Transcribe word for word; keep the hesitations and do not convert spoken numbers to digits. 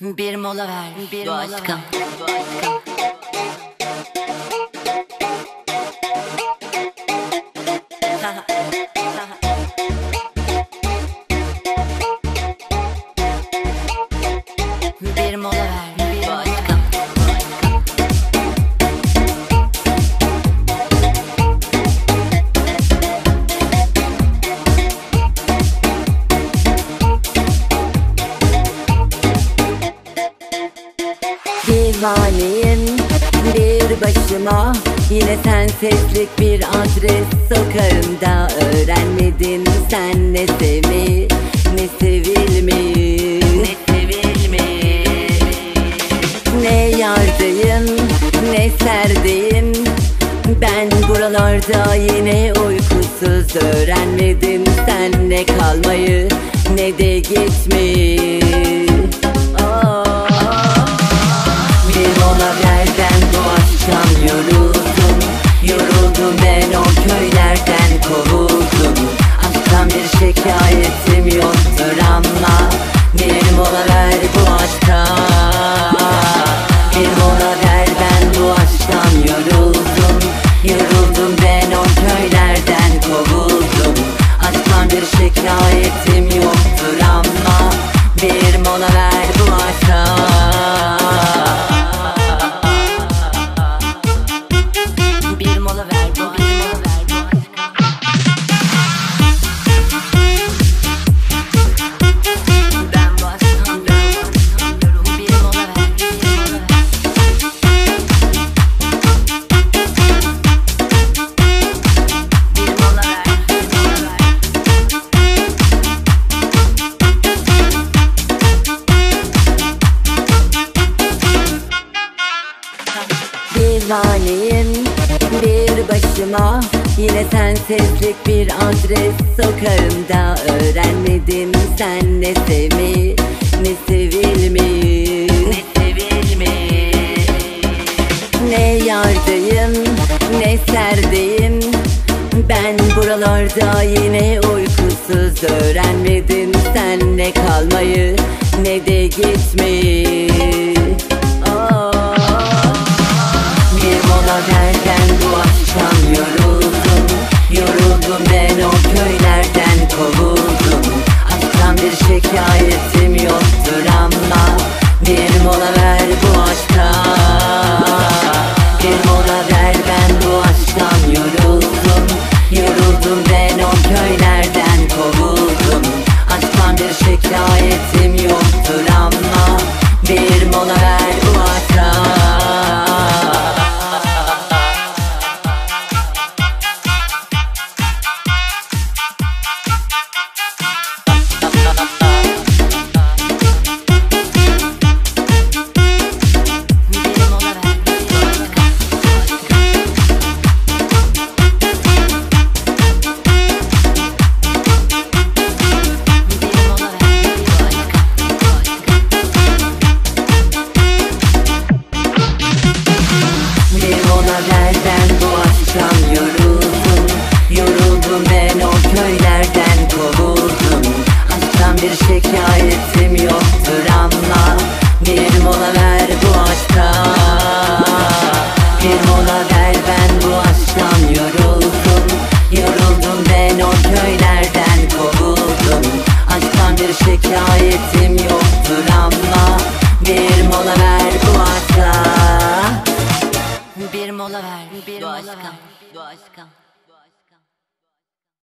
Bir mola ver, bir mola ver. Bir mola ver, bir başka. Divaneyim bir başıma, yine sensizlik bir adres sokağımda. Öğrenmedin sen ne sevmeyi, ne sevilmeyi, Ne sevilmeyi. ne yardayım ne serdeyim. Ben buralarda yine uykusuz. Öğrenmedin sen ne kalmayı ne de gitmeyi. Bir mola ver, ben bu aşktan yoruldum. Yoruldum ben, o köylerden kovuldum. Aşktan bir şikayetim yoktur ama bir mola ver bu aşktan. Bir mola ver, ben bu aşktan yoruldum. Yoruldum ben, o köylerden kovuldum. Aşktan bir şikayetim yoktur ama bir mola ver bu aşktan. Bir mola ver, bu bir mola ver, bu aşka. Ben bu aşktan yoruldum. Bir mola ver, bir mola ver. Bir mola ver, bir mola ver. Divaneyim bir başıma, yine sensizlik bir adres sokağımda. Öğrenmedin sen ne sevmeyi, ne sevilmeyi, Ne sevilmeyi. ne yardayım ne serdeyim. Ben buralarda yine uykusuz. Öğrenmedin sen ne kalmayı ne de gitmeyi. Bir mola ver, ben bu aşktan yoruldum. Yoruldum ben, o köylerden kovuldum. Aşktan bir şikayetim yoktur ama bir mola ver bu aşktan. Bir mola ver, ben bu aşktan yoruldum. Yoruldum ben, o köylerden kovuldum. Aşktan bir şikayetim yoktur ama bir mola ver bu aşktan. Bir mola ver, bir başka. Bir mola ver, bir başka. Bir mola ver, ben bu aşktan yoruldum. Yoruldum ben, o köylerden kovuldum. Aşktan bir şikayetim yoktur ama bir mola ver bu aşktan. Bir mola ver, ben bu aşktan yoruldum. Yoruldum ben, o köylerden kovuldum. Aşktan bir şikayetim yoktur ama bir mola ver bu aşktan. Bir mola ver, bir Bu mola aşktan, ver. bu aşktan.